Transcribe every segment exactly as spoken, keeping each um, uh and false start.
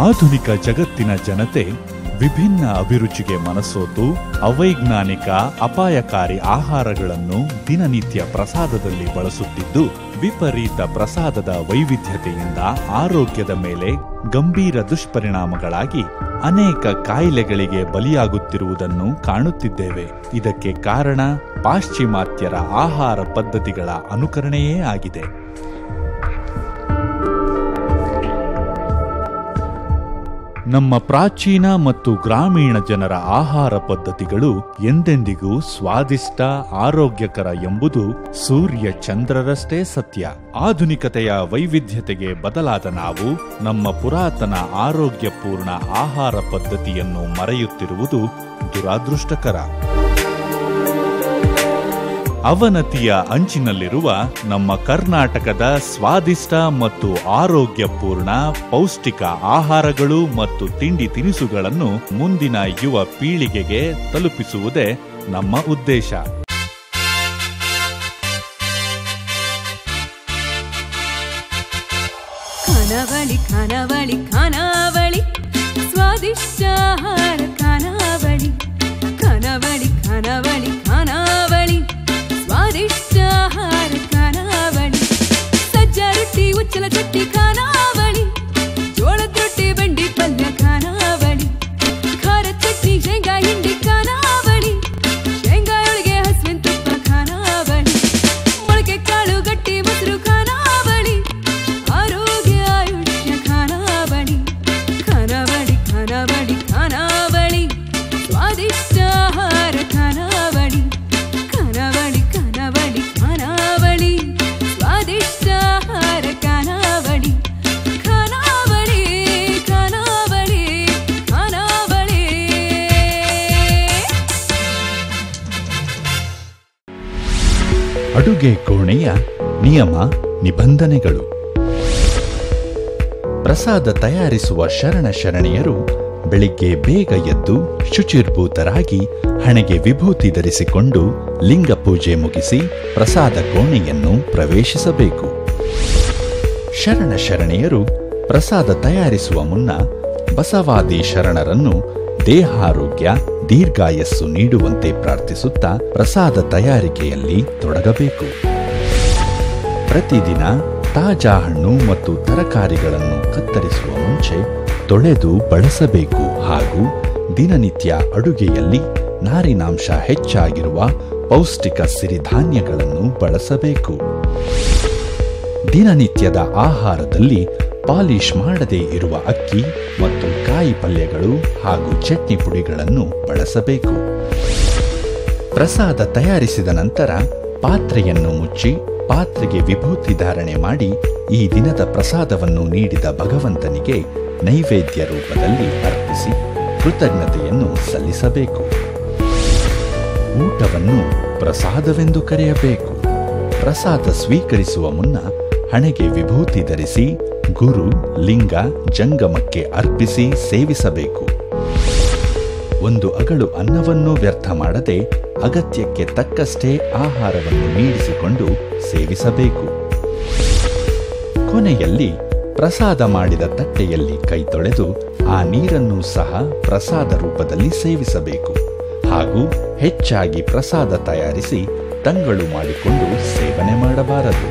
ಆಧುನಿಕ ಜಗತ್ತಿನ ಜನತೆ ವಿಭಿನ್ನ ಅಭಿರುಚಿಗೆ ಮನಸೋತು ಅವೈಜ್ಞಾನಿಕ ಅಪಾಯಕಾರಿ ಆಹಾರಗಳನ್ನು ದಿನನಿತ್ಯ ಪ್ರಸಾದದಲ್ಲಿ ಬಳಸುತ್ತಿದ್ದು ವಿಪರೀತ ಪ್ರಸಾದದ ವೈವಿಧ್ಯತೆಯಿಂದ ಆರೋಗ್ಯದ ಮೇಲೆ ಗಂಭೀರ ದುಷ್ಪರಿಣಾಮಗಳಾಗಿ ಅನೇಕ ಕಾಯಿಲೆಗಳಿಗೆ ಬಲಿಯಾಗುತ್ತಿರುವುದನ್ನು ಕಾಣುತ್ತಿದ್ದೇವೆ. ಇದಕ್ಕೆ ಕಾರಣ ಪಾಶ್ಚಿಮಾತ್ಯರ ಆಹಾರ ಪದ್ಧತಿಗಳ ಅನುಕರಣೆಯೇ ಆಗಿದೆ. ನಮ್ಮ ಪ್ರಾಚೀನ ಮತ್ತು ಗ್ರಾಮೀಣ ಜನರ ಆಹಾರ ಪದ್ಧತಿಗಳು ಎಂದೆಂದಿಗೂ ಸ್ವಾದಿಷ್ಟ, ಆರೋಗ್ಯಕರ ಎಂಬುದು ಸೂರ್ಯ ಚಂದ್ರರಷ್ಟೇ ಸತ್ಯ. ಆಧುನಿಕತೆಯ ವೈವಿಧ್ಯತೆಗೆ ಬದಲಾದ ನಾವು ನಮ್ಮ ಪುರಾತನ ಆರೋಗ್ಯಪೂರ್ಣ ಆಹಾರ ಪದ್ಧತಿಯನ್ನು ಮರೆಯುತ್ತಿರುವುದು ದುರಾದೃಷ್ಟಕರ. ಅವನತಿಯ ಅಂಚಿನಲ್ಲಿರುವ ನಮ್ಮ ಕರ್ನಾಟಕದ ಸ್ವಾದಿಷ್ಟ ಮತ್ತು ಆರೋಗ್ಯಪೂರ್ಣ ಪೌಷ್ಟಿಕ ಆಹಾರಗಳು ಮತ್ತು ತಿಂಡಿ ತಿನಿಸುಗಳನ್ನು ಮುಂದಿನ ಯುವ ಪೀಳಿಗೆಗೆ ತಲುಪಿಸುವುದೇ ನಮ್ಮ ಉದ್ದೇಶ. ಖಾನಾವಳಿ ಖಾನಾವಳಿ ಖಾನಾವಳಿ ಸ್ವಾದಿಷ್ಟ ಆಹಾರ ಖಾನಾವಳಿ ಖಾನಾವಳಿ ಖಾನಾವಳಿ ಖಾನಾವಳಿ ಸ್ವಾದಿಷ್ಟ ಆಹಾರ ಖಾನಾವಳಿ. ಸಜ್ಜ ರೊಟ್ಟಿ ಉಚ್ಚಲ ಚಟ್ನಿ ಖಾನಾವಳಿ, ಜೋಳದ ರೊಟ್ಟಿ ಬಂಡಿ ಪಲ್ಯ ಖಾನಾವಳಿ, ಖಾರ ಚಟ್ನಿ ಶೇಂಗಾ ಹಿಂಡಿ ಖಾನಾವಳಿ, ಶೇಂಗಾ ಒಳಗೆ ಹಸುವಿನ ತುಪ್ಪ ಖಾನಾವಳಿ, ಮೊಳಕೆ ಕಾಳು ಗಟ್ಟಿ ಮೊಸರು ಖಾನಾವಳಿ, ಆರೋಗ್ಯ ಆಯುಷ್ಯ ಖಾನಾವಳಿ ಖಾನಾವಳಿ ಖಾನಾವಳಿ ಖಾನಾವಳಿ ಸ್ವಾದಿಷ್ಟ ಆಹಾರ ಖಾನಾವಳಿ ಖಾನಾವಳಿ ಖಾನಾವಳಿ ಖಾನಾವಳಿ ಸ್ವಾದಿಷ್ಟ ಆಹಾರ ಖಾನಾವಳಿ ಖಾನಾವಳಿ ಖಾನಾವಳಿ ಖಾನಾವಳಿ. ಅಡುಗೆ ಕೋಣೆಯ ನಿಯಮ ನಿಬಂಧನೆಗಳು. ಪ್ರಸಾದ ತಯಾರಿಸುವ ಶರಣ ಶರಣೆಯರು ಬೆಳಿಗ್ಗೆ ಬೇಗ ಎದ್ದು ಶುಚಿರ್ಭೂತರಾಗಿ ಹಣೆಗೆ ವಿಭೂತಿ ಧರಿಸಿಕೊಂಡು ಲಿಂಗ ಪೂಜೆ ಮುಗಿಸಿ ಪ್ರಸಾದ ಕೋಣೆಯನ್ನು ಪ್ರವೇಶಿಸಬೇಕು. ಶರಣ ಶರಣೆಯರು ಪ್ರಸಾದ ತಯಾರಿಸುವ ಮುನ್ನ ಬಸವಾದಿ ಶರಣರನ್ನು ದೇಹಾರೋಗ್ಯ ದೀರ್ಘಾಯಸ್ಸು ನೀಡುವಂತೆ ಪ್ರಾರ್ಥಿಸುತ್ತಾ ಪ್ರಸಾದ ತಯಾರಿಕೆಯಲ್ಲಿ ತೊಡಗಬೇಕು. ಪ್ರತಿದಿನ ತಾಜಾ ಹಣ್ಣು ಮತ್ತು ತರಕಾರಿಗಳನ್ನು ಕತ್ತರಿಸುವ ಮುಂಚೆ ತೊಳೆದು ಬಳಸಬೇಕು ಹಾಗೂ ದಿನನಿತ್ಯ ಅಡುಗೆಯಲ್ಲಿ ನಾರಿನಾಂಶ ಹೆಚ್ಚಾಗಿರುವ ಪೌಷ್ಟಿಕ ಸಿರಿಧಾನ್ಯಗಳನ್ನು ಬಳಸಬೇಕು. ದಿನನಿತ್ಯದ ಆಹಾರದಲ್ಲಿ ಪಾಲಿಶ್ ಮಾಡದೇ ಇರುವ ಅಕ್ಕಿ ಮತ್ತು ಕಾಯಿ ಪಲ್ಯಗಳು ಹಾಗೂ ಚಟ್ನಿ ಪುಡಿಗಳನ್ನು ಬಳಸಬೇಕು. ಪ್ರಸಾದ ತಯಾರಿಸಿದ ನಂತರ ಪಾತ್ರೆಯನ್ನು ಮುಚ್ಚಿ ಪಾತ್ರೆಗೆ ವಿಭೂತಿ ಧಾರಣೆ ಮಾಡಿ ಈ ದಿನದ ಪ್ರಸಾದವನ್ನು ನೀಡಿದ ಭಗವಂತನಿಗೆ ನೈವೇದ್ಯ ರೂಪದಲ್ಲಿ ಅರ್ಪಿಸಿ ಕೃತಜ್ಞತೆಯನ್ನು ಸಲ್ಲಿಸಬೇಕು. ಊಟವನ್ನು ಪ್ರಸಾದವೆಂದು ಕರೆಯಬೇಕು. ಪ್ರಸಾದ ಸ್ವೀಕರಿಸುವ ಮುನ್ನ ಹಣೆಗೆ ವಿಭೂತಿ ಧರಿಸಿ ಗುರು ಲಿಂಗ ಜಂಗಮಕ್ಕೆ ಅರ್ಪಿಸಿ ಸೇವಿಸಬೇಕು. ಒಂದು ಅಗಳು ಅನ್ನವನ್ನು ವ್ಯರ್ಥ ಮಾಡದೆ ಅಗತ್ಯಕ್ಕೆ ತಕ್ಕಷ್ಟೇ ಆಹಾರವನ್ನು ನೀಡಿಸಿಕೊಂಡು ಸೇವಿಸಬೇಕು. ಕೊನೆಯಲ್ಲಿ ಪ್ರಸಾದ ಮಾಡಿದ ತಟ್ಟೆಯಲ್ಲಿ ಕೈ ತೊಳೆದು ಆ ನೀರನ್ನು ಸಹ ಪ್ರಸಾದ ರೂಪದಲ್ಲಿ ಸೇವಿಸಬೇಕು ಹಾಗೂ ಹೆಚ್ಚಾಗಿ ಪ್ರಸಾದ ತಯಾರಿಸಿ ತಂಗಳು ಮಾಡಿಕೊಂಡು ಸೇವನೆ ಮಾಡಬಾರದು.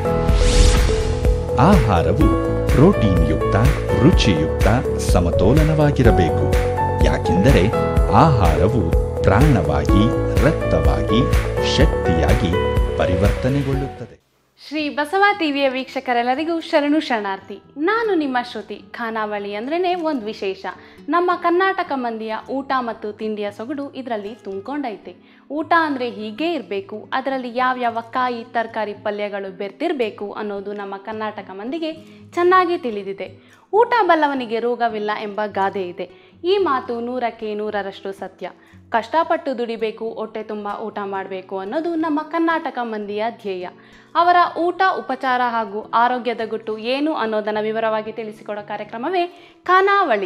ಆಹಾರವು ಪ್ರೋಟೀನ್ ಯುಕ್ತ, ರುಚಿಯುಕ್ತ, ಸಮತೋಲನವಾಗಿರಬೇಕು. ಯಾಕೆಂದರೆ ಆಹಾರವು ಪ್ರಾಣವಾಗಿ, ರಕ್ತವಾಗಿ, ಶಕ್ತಿಯಾಗಿ ಪರಿವರ್ತನೆಗೊಳ್ಳುತ್ತದೆ. ಶ್ರೀ ಬಸವ ಟಿವಿಯ ವೀಕ್ಷಕರೆಲ್ಲರಿಗೂ ಶರಣು ಶರಣಾರ್ಥಿ. ನಾನು ನಿಮ್ಮ ಶ್ರುತಿ. ಖಾನಾವಳಿ ಅಂದ್ರೇ ಒಂದು ವಿಶೇಷ. ನಮ್ಮ ಕರ್ನಾಟಕ ಮಂದಿಯ ಊಟ ಮತ್ತು ತಿಂಡಿಯ ಸೊಗಡು ಇದರಲ್ಲಿ ತುಂಬಿಕೊಂಡೈತೆ. ಊಟ ಅಂದರೆ ಹೀಗೇ ಇರಬೇಕು, ಅದರಲ್ಲಿ ಯಾವ್ಯಾವ ಕಾಯಿ ತರಕಾರಿ ಪಲ್ಯಗಳು ಬೆರ್ತಿರಬೇಕು ಅನ್ನೋದು ನಮ್ಮ ಕರ್ನಾಟಕ ಮಂದಿಗೆ ಚೆನ್ನಾಗಿ ತಿಳಿದಿದೆ. ಊಟ ಬಲ್ಲವನಿಗೆ ರೋಗವಿಲ್ಲ ಎಂಬ ಗಾದೆ ಇದೆ. ಈ ಮಾತು ನೂರಕ್ಕೆ ನೂರರಷ್ಟು ಸತ್ಯ. ಕಷ್ಟಪಟ್ಟು ದುಡಿಬೇಕು, ಹೊಟ್ಟೆ ತುಂಬ ಊಟ ಮಾಡಬೇಕು ಅನ್ನೋದು ನಮ್ಮ ಕರ್ನಾಟಕ ಮಂದಿಯ ಧ್ಯೇಯ. ಅವರ ಊಟ, ಉಪಚಾರ ಹಾಗೂ ಆರೋಗ್ಯದ ಗುಟ್ಟು ಏನು ಅನ್ನೋದನ್ನು ವಿವರವಾಗಿ ತಿಳಿಸಿಕೊಡೋ ಕಾರ್ಯಕ್ರಮವೇ ಖಾನಾವಳಿ.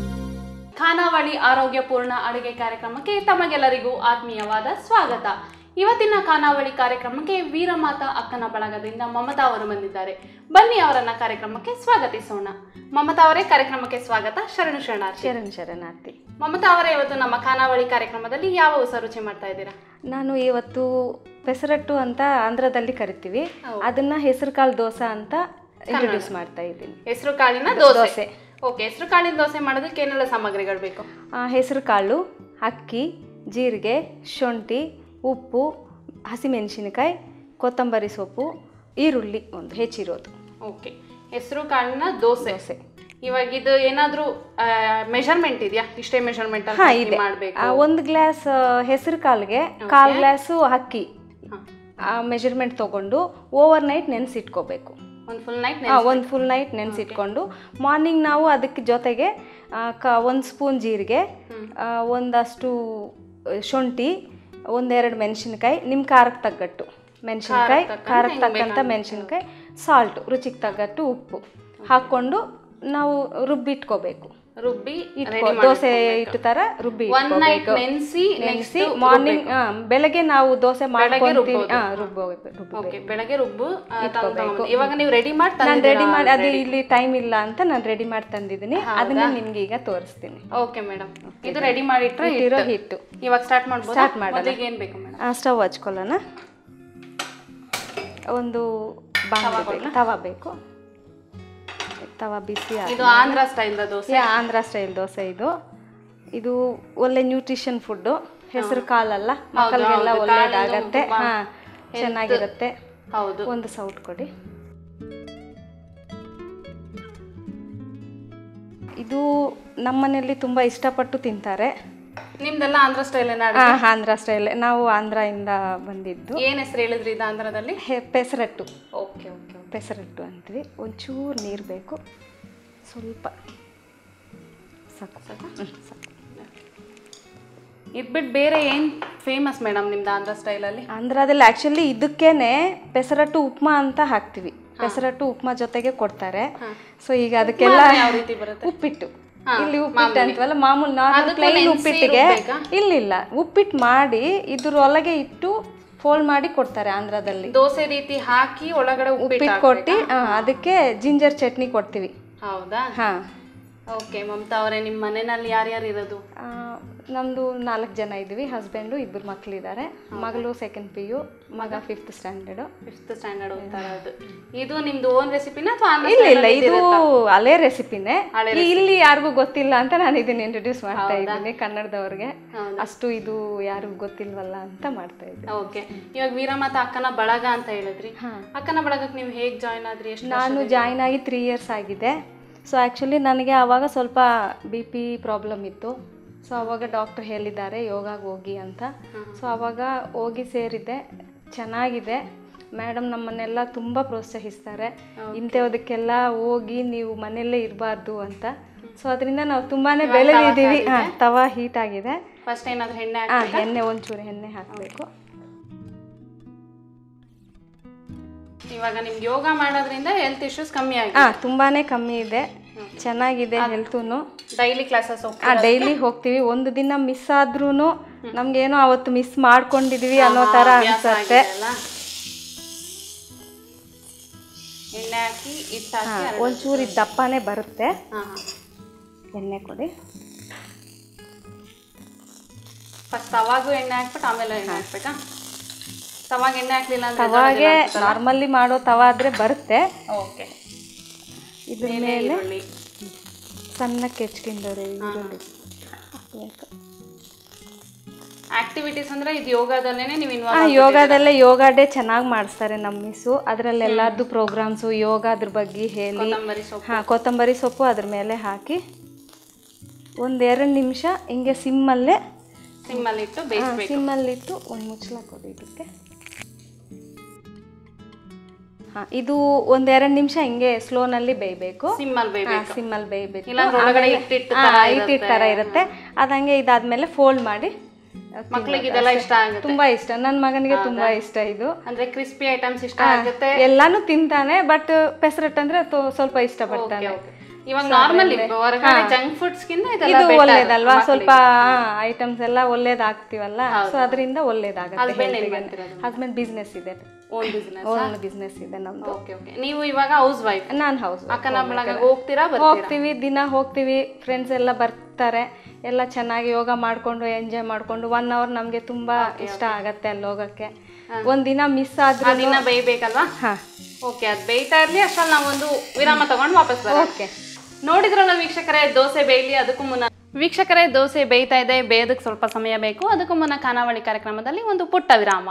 ಖಾನಾವಳಿ ಆರೋಗ್ಯಪೂರ್ಣ ಅಡುಗೆ ಕಾರ್ಯಕ್ರಮಕ್ಕೆ ತಮಗೆಲ್ಲರಿಗೂ ಆತ್ಮೀಯವಾದ ಸ್ವಾಗತ. ಇವತ್ತಿನ ಖಾನಾವಳಿ ಕಾರ್ಯಕ್ರಮಕ್ಕೆ ವೀರಮಾತಾ ಅಕ್ಕನ ಬಳಗದಿಂದ ಮಮತಾ ಅವರು ಬಂದಿದ್ದಾರೆ. ಬನ್ನಿ ಅವರನ್ನ ಕಾರ್ಯಕ್ರಮಕ್ಕೆ ಸ್ವಾಗತಿಸೋಣ. ಮಮತಾ ಅವರೇ, ಕಾರ್ಯಕ್ರಮಕ್ಕೆ ಸ್ವಾಗತ. ಶರಣು ಶರಣಾರ್ಥಿ. ಶರಣು ಶರಣಾರ್ಥಿ. ಮಮತಾ ಅವರೇ, ಇವತ್ತು ನಮ್ಮ ಖಾನಾವಳಿ ಕಾರ್ಯಕ್ರಮದಲ್ಲಿ ಯಾವ ಹೊಸ ರುಚಿ ಮಾಡ್ತಾ ಇದ್ದೀರಾ? ನಾನು ಇವತ್ತು ಪೆಸರಟ್ಟು ಅಂತ ಆಂಧ್ರದಲ್ಲಿ ಕರಿತೀವಿ, ಅದನ್ನ ಹೆಸರು ಕಾಳು ದೋಸೆ ಅಂತ ಇಂಟ್ರೊಡ್ಯೂಸ್ ಮಾಡ್ತಾ ಇದ್ದೀನಿ. ಹೆಸರು ಕಾಳಿನ ದೋಸೆ. ಓಕೆ, ಹೆಸರು ಕಾಳಿನ ದೋಸೆ ಮಾಡೋದಕ್ಕೆ ಏನೆಲ್ಲ ಸಾಮಗ್ರಿಗಳು ಬೇಕು? ಹೆಸರು ಕಾಳು, ಅಕ್ಕಿ, ಜೀರಿಗೆ, ಶುಂಠಿ, ಉಪ್ಪು, ಹಸಿಮೆಣಸಿನಕಾಯಿ, ಕೊತ್ತಂಬರಿ ಸೊಪ್ಪು, ಈರುಳ್ಳಿ ಒಂದು ಹೆಚ್ಚಿರೋದು. ಓಕೆ, ಹೆಸರು ಕಾಳಿನ ದೋಸೆ. ದೋಸೆ ಇವಾಗ ಇದು ಏನಾದರೂ ಮೆಷರ್ಮೆಂಟ್ ಇದೆಯಾ? ಇಷ್ಟೇ ಮೆಷರ್ಮೆಂಟ್ ಅಲ್ಲಿ ಮಾಡಬೇಕು? ಒಂದು ಗ್ಲಾಸ್ ಹೆಸರು ಕಾಳಿಗೆ ಕಾಲು ಗ್ಲಾಸು ಅಕ್ಕಿ ಮೆಜರ್ಮೆಂಟ್ ತಗೊಂಡು ಓವರ್ ನೈಟ್ ನೆನೆಸಿಟ್ಕೋಬೇಕು. ಒಂದು ಫುಲ್ ನೈಟ್ ಒಂದು ಫುಲ್ ನೈಟ್ ನೆನೆಸಿಟ್ಕೊಂಡು ಮಾರ್ನಿಂಗ್ ನಾವು ಅದಕ್ಕೆ ಜೊತೆಗೆ ಕ ಒಂದು ಸ್ಪೂನ್ ಜೀರಿಗೆ, ಒಂದಷ್ಟು ಶುಂಠಿ, ಒಂದೆರಡು ಮೆಣಸಿನ್ಕಾಯಿ, ನಿಮ್ಮ ಖಾರಕ್ಕೆ ತగ్గಟ್ಟು ಮೆಣಸಿನ್ಕಾಯಿ, ಖಾರಕ್ಕೆ ತಕ್ಕಂಥ ಮೆಣಸಿನ್ಕಾಯಿ, ಸಾಲ್ಟು ರುಚಿಗೆ ತగ్గಟ್ಟು ಉಪ್ಪು ಹಾಕ್ಕೊಂಡು ನಾವು ರುಬ್ಬಿಟ್ಕೋಬೇಕು. ರುಬ್ಬಿ ಇಟ್ಕೊ ದೋಸೆ ಇಟ್ಟು ಥರ ರುಬ್ಬಿ ನೆನೆಸಿ ನೆನೆಸಿ ಮಾರ್ನಿಂಗ್ ಬೆಳಗ್ಗೆ ನಾವು ದೋಸೆ ಮಾಡ್ಕೊಂತೀವಿ. ರುಬ್ಬಬೇಕು, ಬೆಳಗ್ಗೆ ರುಬ್ಬು ಇಟ್ಕೋಬೇಕು. ಇವಾಗ ನೀವು ರೆಡಿ ಮಾಡಿ ನಾನು ರೆಡಿ ಮಾಡಿ, ಅದು ಇಲ್ಲಿ ಟೈಮ್ ಇಲ್ಲ ಅಂತ ನಾನು ರೆಡಿ ಮಾಡಿ ತಂದಿದ್ದೀನಿ, ಅದನ್ನ ನಿಮ್ಗೆ ಈಗ ತೋರಿಸ್ತೀನಿ. ಓಕೆ ಮೇಡಮ್, ಇದು ರೆಡಿ ಮಾಡಿಟ್ರೆ ಇರೋ ಹಿಟ್ಟು ಇವಾಗ ಸ್ಟಾರ್ಟ್ ಮಾಡ್ಬೋದು. ಸ್ಟಾರ್ಟ್ ಮಾಡೋದು. ಏನು ಬೇಕು ಮೇಡಮ್? ಸ್ಟವ್ ಹಚ್ಕೊಳ್ಳೋಣ. ಒಂದು ಬಾಣಲೆ ತವಾ ಬೇಕು. ತವಾ ಬಿಸಿ. ಇದು ಆಂಧ್ರ ಸ್ಟೈಲ್ ದೋಸೆ. ಆಂಧ್ರ ಸ್ಟೈಲ್ ದೋಸೆ ಇದು. ಇದು ಒಳ್ಳೆ ನ್ಯೂಟ್ರಿಷನ್ ಫುಡ್ಡು. ಹೆಸರು ಕಾಲಲ್ಲ, ಮಕ್ಕಳಿಗೆಲ್ಲ ಒಳ್ಳೇದಾಗತ್ತೆ, ಹಾ ಚೆನ್ನಾಗಿರುತ್ತೆ. ಹೌದು. ಒಂದು ಸೌಟ್ ಕೊಡಿ. ಇದು ನಮ್ಮನೆಯಲ್ಲಿ ತುಂಬಾ ಇಷ್ಟಪಟ್ಟು ತಿಂತಾರೆ. ನಿಮ್ದೆಲ್ಲ ಆಂಧ್ರ ಸ್ಟೈಲ್? ಆಂಧ್ರ ಸ್ಟೈಲ್. ನಾವು ಆಂಧ್ರದಿಂದ ಬಂದಿದ್ದು. ಏನ್ ಹೆಸರು ಹೇಳಿದ್ರಿ ಇದು ಆಂಧ್ರದಲ್ಲಿ? ಪೆಸರಟ್ಟು. ಓಕೆ ಓಕೆ, ಪೆಸರಟ್ಟು ಅಂತೀವಿ. ಒಂಚೂರು ನೀರು ಬೇಕು, ಸ್ವಲ್ಪ ಸಾಕು ಸಾಕು ಸಾಕು. ಇದ್ಬಿಟ್ಟು ಬೇರೆ ಏನು ಫೇಮಸ್ ಮೇಡಮ್ ನಿಮ್ದು ಆಂಧ್ರ ಸ್ಟೈಲಲ್ಲಿ? ಆಂಧ್ರದಲ್ಲಿ ಆ್ಯಕ್ಚುಲಿ ಇದಕ್ಕೇನೆ ಪೆಸರಟ್ಟು ಉಪ್ಮಾ ಅಂತ ಹಾಕ್ತೀವಿ. ಪೆಸರಟ್ಟು ಉಪ್ಮಾ ಜೊತೆಗೆ ಕೊಡ್ತಾರೆ. ಸೊ ಈಗ ಅದಕ್ಕೆಲ್ಲ ಯಾವ ರೀತಿ ಬರುತ್ತೆ? ಉಪ್ಪಿಟ್ಟು. ಇಲ್ಲಿ ಉಪ್ಪಿಟ್ಟು ಅಂತೀವಲ್ಲ, ಮಾಮೂಲಿ ನಾರ್ಮಲ್ ಪ್ಲೈನ್ ಉಪ್ಪಿಟ್ಟಿಗೆ ಇಲ್ಲಿಲ್ಲ, ಉಪ್ಪಿಟ್ಟು ಮಾಡಿ ಇದ್ರೊಳಗೆ ಇಟ್ಟು ಫೋಲ್ಡ್ ಮಾಡಿ ಕೊಡ್ತಾರೆ ಆಂಧ್ರದಲ್ಲಿ. ದೋಸೆ ರೀತಿ ಹಾಕಿ ಒಳಗಡೆ ಉಪ್ಪಿಟ್ಟು ಕೊಟ್ಟು ಅದಕ್ಕೆ ಜಿಂಜರ್ ಚಟ್ನಿ ಕೊಡ್ತೀವಿ. ಹೌದಾ? ಹಾ. ಓಕೆ ಮಮತಾ ಅವರೇ, ನಿಮ್ಮ ಮನೆಯಲ್ಲಿ ಯಾರ್ಯಾರು ಇರೋದು? ನಮ್ಮದು ನಾಲ್ಕು ಜನ ಇದ್ದೀವಿ. ಹಸ್ಬೆಂಡು, ಇಬ್ಬರು ಮಕ್ಕಳಿದ್ದಾರೆ. ಮಗಳು ಸೆಕೆಂಡ್ ಪಿ ಯು, ಮಗ ಫಿಫ್ತ್ ಸ್ಟ್ಯಾಂಡರ್ಡು. ಫಿಫ್ತ್ ಸ್ಟ್ಯಾಂಡರ್ಡ್ ಓದ್ತಾ ಇರೋದು. ಇದು ನಿಮ್ದು ಓನ್ ರೆಸಿಪಿನ ಅಥವಾ? ಇಲ್ಲ ಇಲ್ಲ, ಇದು ಹಳೆ ರೆಸಿಪಿನೇ. ಇಲ್ಲಿ ಯಾರಿಗೂ ಗೊತ್ತಿಲ್ಲ ಅಂತ ನಾನು ಇದನ್ನ ಇಂಟ್ರೊಡ್ಯೂಸ್ ಮಾಡ್ತಾ ಇದ್ದೀನಿ ಕನ್ನಡದವ್ರಿಗೆ. ಅಷ್ಟು ಇದು ಯಾರಿಗೂ ಗೊತ್ತಿಲ್ವಲ್ಲ ಅಂತ ಮಾಡ್ತಾ ಇದ್ದೀನಿ. ಓಕೆ, ಇವಾಗ ವೀರಮಾತಾ ಅಕ್ಕನ ಬಳಗ ಅಂತ ಹೇಳಿದ್ರಿ. ಅಕ್ಕನ ಬಳಗಕ್ಕೆ ನೀವು ಹೇಗೆ ಜಾಯ್ನ್ ಆದ್ರಿ? ಎಷ್ಟು? ನಾನು ಜಾಯ್ನ್ ಆಗಿ ತ್ರೀ ಇಯರ್ಸ್ ಆಗಿದೆ. ಸೊ ಆ್ಯಕ್ಚುಲಿ ನನಗೆ ಆವಾಗ ಸ್ವಲ್ಪ ಬಿ ಪಿ ಪ್ರಾಬ್ಲಮ್ ಇತ್ತು. ಸೊ ಆವಾಗ ಡಾಕ್ಟರ್ ಹೇಳಿದ್ದಾರೆ ಯೋಗಾಗೆ ಹೋಗಿ ಅಂತ. ಸೊ ಆವಾಗ ಹೋಗಿ ಸೇರಿದ್ದೆ, ಚೆನ್ನಾಗಿದೆ. ಮೇಡಮ್ ನಮ್ಮನ್ನೆಲ್ಲ ತುಂಬ ಪ್ರೋತ್ಸಾಹಿಸ್ತಾರೆ, ಇಂಥದಕ್ಕೆಲ್ಲ ಹೋಗಿ ನೀವು ಮನೆಯಲ್ಲೇ ಇರಬಾರ್ದು ಅಂತ. ಸೊ ಅದರಿಂದ ನಾವು ತುಂಬಾ ಬೆಳೆದಿದ್ದೀವಿ. ಹಾಂ, ತವಾ ಹೀಟ್ ಆಗಿದೆ. ಫಸ್ಟ್ ಏನಾದರೂ ಎಣ್ಣೆ? ಹಾಂ, ಎಣ್ಣೆ ಒಂಚೂರು ಎಣ್ಣೆ ಹಾಕಬೇಕು. ಇವಾಗ ನಿಮ್ಗೆ ಯೋಗ ಮಾಡೋದ್ರಿಂದ ಹೆಲ್ತ್ ಇಶ್ಯೂಸ್ ಕಮ್ಮಿ ಆಗಿದೆ? ಹಾಂ, ತುಂಬಾ ಕಮ್ಮಿ ಇದೆ, ಚೆನ್ನಾಗಿದೆ ಹೆಲ್ತೂ. ಡೈಲಿ ಕ್ಲಾಸಸ್ ಹೋಗ್ತೀವಿ? ಹಾಂ, ಡೈಲಿ ಹೋಗ್ತೀವಿ. ಒಂದು ದಿನ ಮಿಸ್ ಆದ್ರೂ ನಮಗೇನೋ ಅವತ್ತು ಮಿಸ್ ಮಾಡ್ಕೊಂಡಿದೀವಿ ಅನ್ನೋ ಥರ ಅನಿಸುತ್ತೆ. ಎಣ್ಣೆ ಹಾಕಿ ಇಟ್ಟು ಹಾಕಿ ಒಂಚೂರು ದಪ್ಪನೇ ಬರುತ್ತೆ. ಎಣ್ಣೆ ಕೊಡಿ. ಫಸ್ಟ್ ತವಾಗೂ ಎಣ್ಣೆ ಹಾಕ್ಬಿಟ್ಟು ಆಮೇಲೆ ಎಣ್ಣೆ ಹಾಕ್ಬೇಕಾ? ತವಾಗ ಎಣ್ಣೆ ಹಾಕ್ಲಿಲ್ಲ ಅಂದ್ರೆ ತವಾಗೆ ನಾರ್ಮಲಿ ಮಾಡೋ ತವಾ ಆದ್ರೆ ಬರುತ್ತೆ. ಓಕೆ, ಇದ್ರ ಮೇಲೆ ಸಣ್ಣಕ್ಕೆ ಹೆಚ್ಕೊಂಡವ್ರೆ ಈರುಳ್ಳಿ. ಆಕ್ಟಿವಿಟೀಸ್ ಅಂದ್ರೆ ಇದು ಯೋಗದಲ್ಲೇನೆ ನೀವು ಇನ್ವಾಲ್ವ್? ಹಾಂ, ಯೋಗದಲ್ಲೇ ಯೋಗ ಡೇ ಚೆನ್ನಾಗಿ ಮಾಡಿಸ್ತಾರೆ ನಮ್ಮ ಮಿಸ್ಸು. ಅದರಲ್ಲಿ ಎಲ್ಲಾರ್ದು ಪ್ರೋಗ್ರಾಮ್ಸು ಯೋಗ ಅದ್ರ ಬಗ್ಗೆ ಹೇಳಿ. ಹಾಂ, ಕೊತ್ತಂಬರಿ ಸೊಪ್ಪು ಅದ್ರ ಮೇಲೆ ಹಾಕಿ ಒಂದೆರಡು ನಿಮಿಷ ಹಿಂಗೆ ಸಿಮ್ಮಲ್ಲೇ ಸಿಮ್ಮಲ್ಲಿಟ್ಟು ಬೇಯಿಸಬೇಕು. ಸಿಮ್ಮಲ್ಲಿಟ್ಟು ಒಂದು ಮುಚ್ಚಳ ಕೊಡಿ ಇದಕ್ಕೆ. ಹಾಂ, ಇದು ಒಂದೆರಡು ನಿಮಿಷ ಹಿಂಗೆ ಸ್ಲೋನಲ್ಲಿ ಬೇಯಬೇಕು. ಸಿಮ್ಮಲ್ಲಿ ಬೇಯಬೇಕು. ಸಿಮ್ಮಲ್ಲಿ ಬೇಯಬೇಕು. ಇಟ್ಟಿಟ್ಟು ಥರ ಇರುತ್ತೆ. ಅದಂಗೆ ಇದಾದ್ಮೇಲೆ ಫೋಲ್ಡ್ ಮಾಡಿ. ಮಕ್ಕಳಿಗೆ ಇದೆಲ್ಲ ಇಷ್ಟ ಆಗುತ್ತೆ? ತುಂಬಾ ಇಷ್ಟ, ನನ್ನ ಮಗನಿಗೆ ತುಂಬಾ ಇಷ್ಟ. ಇದು ಅಂದ್ರೆ ಕ್ರಿಸ್ಪಿ ಐಟಮ್ಸ್ ಇಷ್ಟ ಆಗುತ್ತೆ. ಎಲ್ಲಾನು ತಿಂತಾನೆ, ಬಟ್ ಪೆಸರಟ್ ಅಂದ್ರೆ ಸ್ವಲ್ಪ ಇಷ್ಟಪಡ್ತಾನೆ. ಇವಾಗ ನಾರ್ಮಲ್ ಹೊರಗಡೆ ಜಂಕ್ ಫುಡ್ಸ್ ಗಿಂತ ಇದು ಒಳ್ಳೇದಲ್ವಾ, ಸ್ವಲ್ಪ ಐಟಮ್ಸ್ ಎಲ್ಲ ಒಳ್ಳೇದ್ ಹಾಕ್ತಿವಲ್ಲ, ಸೊ ಅದರಿಂದ ಒಳ್ಳೇದಾಗುತ್ತೆ. ಹಸ್ಬೆಂಡ್ ಬಿಸ್ನೆಸ್ ಇದೆ, ಓನ್ ಬಿಸ್ನೆಸ್ ಓನ್ ಬಿಸ್ನೆಸ್ ಇದೆ ನಮ್ದು. Okay okay. ನೀವು ಇವಾಗ ಹೌಸ್ ವೈಫ್? ನಾನು ಹೌಸ್ ಅಕ್ಕನ ಬಳಗ ಹೋಗ್ತೀರಾ? ಹೋಗ್ತೀವಿ, ದಿನ ಹೋಗ್ತೀವಿ. ಫ್ರೆಂಡ್ಸ್ ಎಲ್ಲ ಬರ್ತಾರೆ, ಎಲ್ಲ ಚೆನ್ನಾಗಿ ಯೋಗ ಮಾಡ್ಕೊಂಡು ಎಂಜಾಯ್ ಮಾಡ್ಕೊಂಡು ಒನ್ ಅವರ್ ನಮ್ಗೆ ತುಂಬಾ ಇಷ್ಟ ಆಗತ್ತೆ ಅಲ್ಲಿ ಹೋಗಕ್ಕೆ. ಒಂದ್ ದಿನ ಮಿಸ್ ಆದ್ರೆ ದಿನ ಬೇಯ್ಬೇಕಲ್ವಾ? ಹಾ ಓಕೆ, ಅದು ಬೇಯ್ತಾ ಇರ್ಲಿ, ಅಷ್ಟ್ರಲ್ಲಿ ನಾವೊಂದು ವಿರಾಮ ತಗೊಂಡು ವಾಪಸ್ ಬರೋಣ. ಓಕೆ, ನೋಡಿದ್ರಲ್ಲ ವೀಕ್ಷಕರೇ, ದೋಸೆ ಬೇಯಲಿ. ಅದಕ್ಕೂ ಮುನ್ನ ವೀಕ್ಷಕರೇ, ದೋಸೆ ಬೇಯ್ತಾ ಇದೆ, ಬೇಯೋದಕ್ಕೆ ಸ್ವಲ್ಪ ಸಮಯ ಬೇಕು. ಅದಕ್ಕೂ ಮುನ್ನ ಖಾನಾವಳಿ ಕಾರ್ಯಕ್ರಮದಲ್ಲಿ ಒಂದು ಪುಟ್ಟ ವಿರಾಮ.